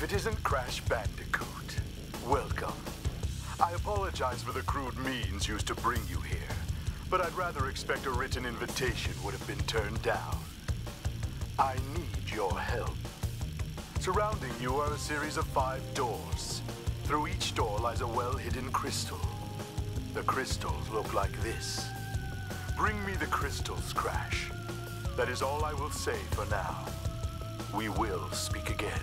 it isn't Crash Bandicoot, welcome. I apologize for the crude means used to bring you here, but I'd rather expect a written invitation would have been turned down. I need your help. Surrounding you are a series of 5 doors. Through each door lies a well-hidden crystal. The crystals look like this. Bring me the crystals, Crash. That is all I will say for now. We will speak again.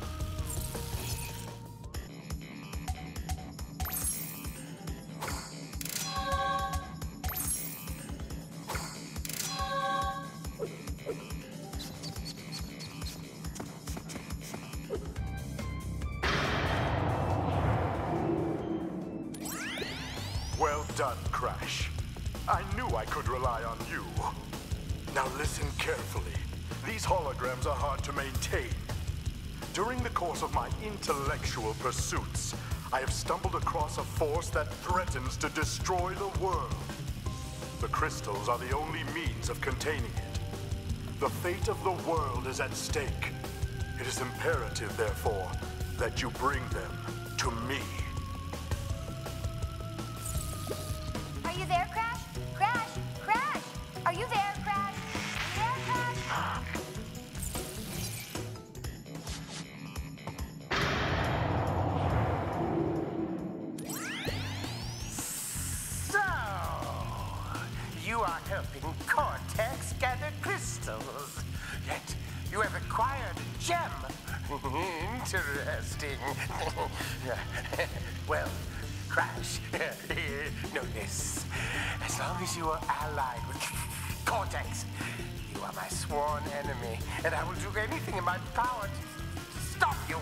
Well done, Crash. I knew I could rely on you. Now listen carefully. These holograms are hard to maintain. During the course of my intellectual pursuits, I have stumbled across a force that threatens to destroy the world. The crystals are the only means of containing it. The fate of the world is at stake. It is imperative, therefore, that you bring them to me. Are you there, Crash? Crash! Crash! Are you there, Crash? Are you there, Crash? So, you are helping Cortex gather crystals. Yet, you have acquired a gem. Interesting. Well, Crash, know this. As long as you are allied with Cortex, you are my sworn enemy, and I will do anything in my power to stop you.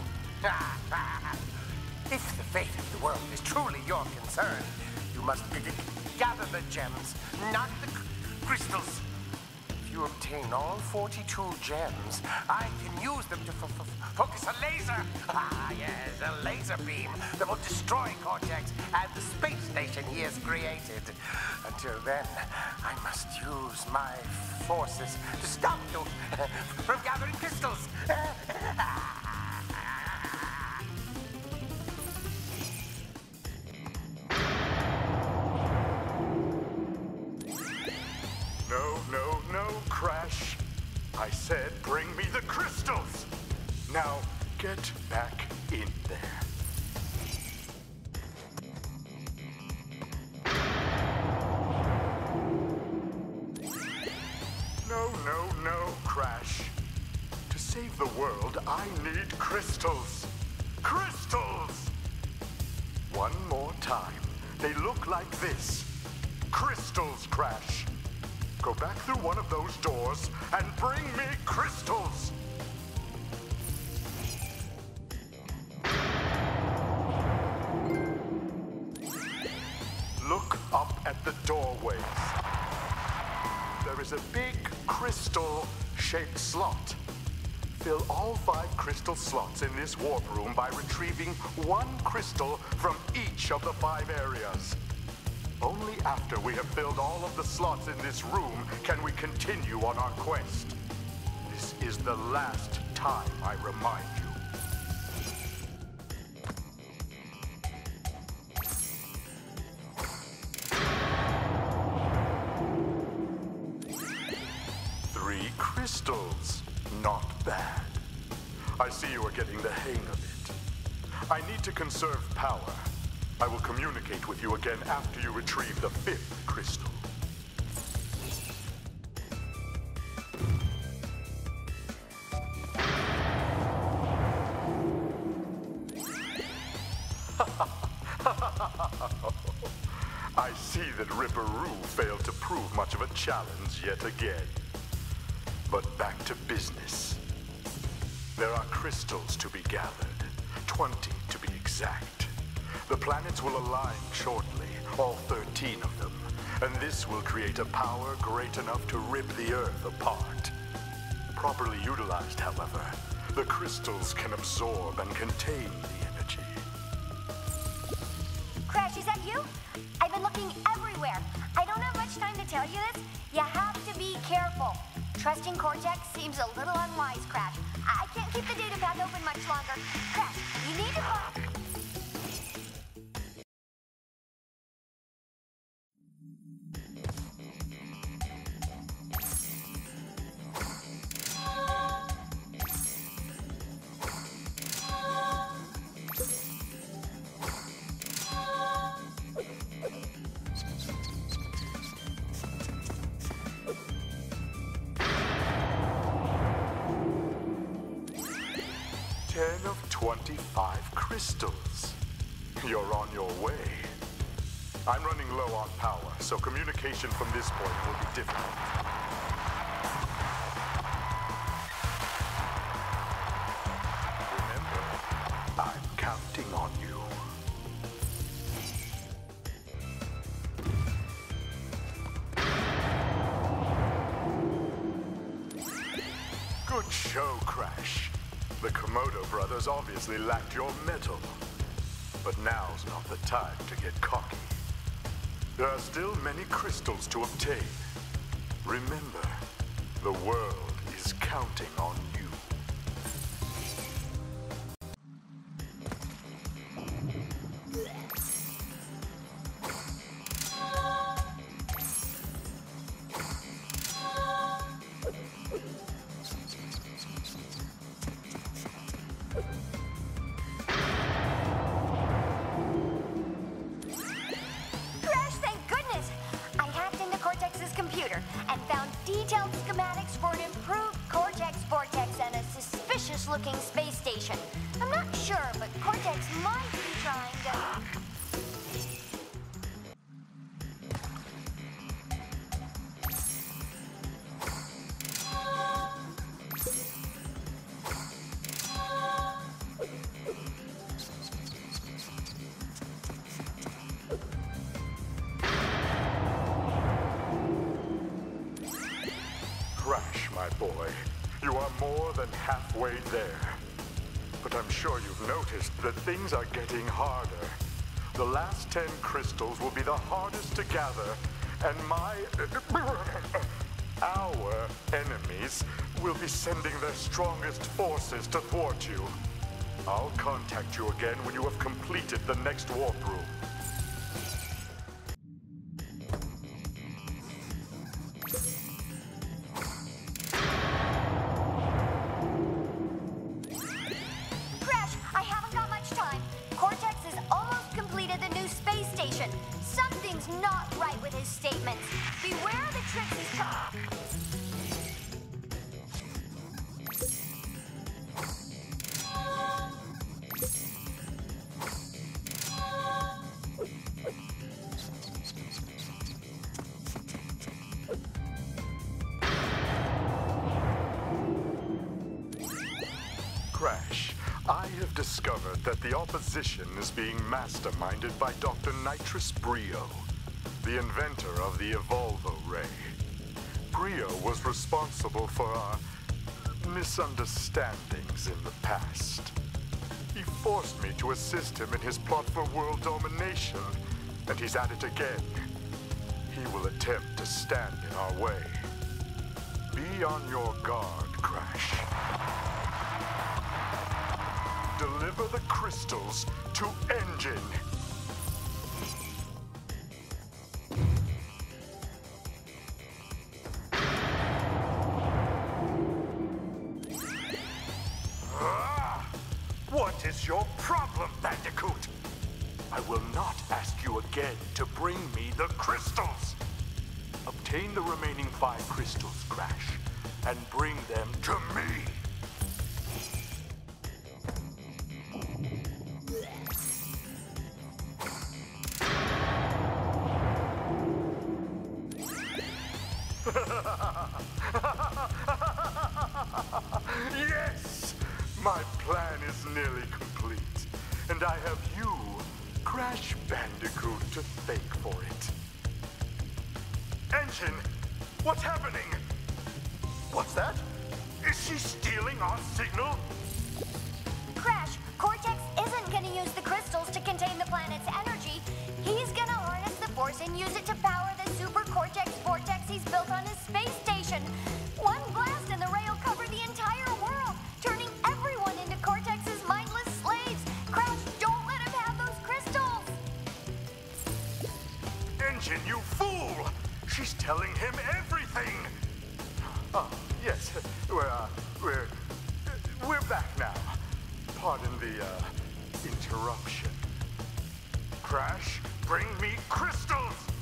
If the fate of the world is truly your concern, you must gather the gems, not the crystals. If you obtain all 42 gems, I can use them to focus a laser. Yes, a laser beam that will destroy Cortex and the space station he has created. Until then, I must use my forces to stop you from gathering crystals. No, Crash. I said bring me the crystals. Now, get back in there. No, Crash. To save the world, I need crystals. Crystals! One more time. They look like this. Crystals, Crash. Go back through one of those doors and bring me crystals! Look up at the doorways. There is a big crystal-shaped slot. Fill all 5 crystal slots in this warp room by retrieving 1 crystal from each of the 5 areas. Only after we have filled all of the slots in this room can we continue on our quest. This is the last time I remind you. Three crystals. Not bad. I see you are getting the hang of it. I need to conserve power. I will communicate with you again after you retrieve the 5th crystal. I see that Ripperoo failed to prove much of a challenge yet again. But back to business. There are crystals to be gathered, 20 to be exact. The planets will align shortly, all 13 of them, and this will create a power great enough to rip the Earth apart. Properly utilized, however, the crystals can absorb and contain the energy. Crash, is that you? I've been looking everywhere. I don't have much time to tell you this. You have to be careful. Trusting Cortex seems a little unwise, Crash. I can't keep the data path open much longer. Crash, you need to... 10 of 25 crystals. You're on your way. I'm running low on power, so communication from this point will be difficult. Remember, I'm counting on you. Good show, Crash. The Komodo brothers obviously lacked your mettle. But now's not the time to get cocky. There are still many crystals to obtain. Remember, the world is counting on you. And found detailed schematics for an improved Cortex Vortex and a suspicious-looking space station. I'm not sure, but Cortex might be trying to... Crash, my boy. You are more than halfway there. But I'm sure you've noticed that things are getting harder. The last 10 crystals will be the hardest to gather, and our enemies will be sending their strongest forces to thwart you. I'll contact you again when you have completed the next warp room. Something's not right with his statements. Beware the tricks he's trying. Crash, I have discovered that the opposition is being masterminded by Dr. Nitrous Brio, the inventor of the Evolvo Ray. Brio was responsible for our misunderstandings in the past. He forced me to assist him in his plot for world domination, and he's at it again. He will attempt to stand in our way. Be on your guard, Crash. Deliver the crystals to Engine. What is your problem, Bandicoot? I will not ask you again to bring me the crystals. Obtain the remaining 5 crystals, Crash, and bring them to me. Yes! My plan is nearly complete, and I have you, Crash Bandicoot, to thank for it. Engine, what's happening? What's that? Is she stealing our signal? Crash, Cortex isn't gonna use the crystals to contain the planet's energy. He's gonna harness the force and use it to power the Super Cortex Vortex he's built on his space station. One engine, you fool! She's telling him everything! Oh, yes, we're back now. Pardon the, interruption. Crash, bring me crystals!